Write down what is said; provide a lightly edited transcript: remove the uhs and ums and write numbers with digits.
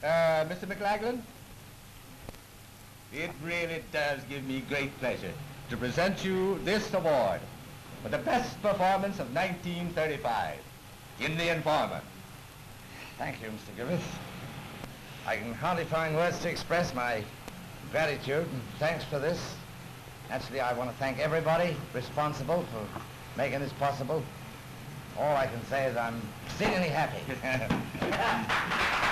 Mr. McCaglen, it really does give me great pleasure to present you this award for the best performance of 1935 in The Informer. Thank you, Mr. Griffith. I can hardly find words to express my gratitude and thanks for this. Actually, I want to thank everybody responsible for making this possible. All I can say is I'm exceedingly happy.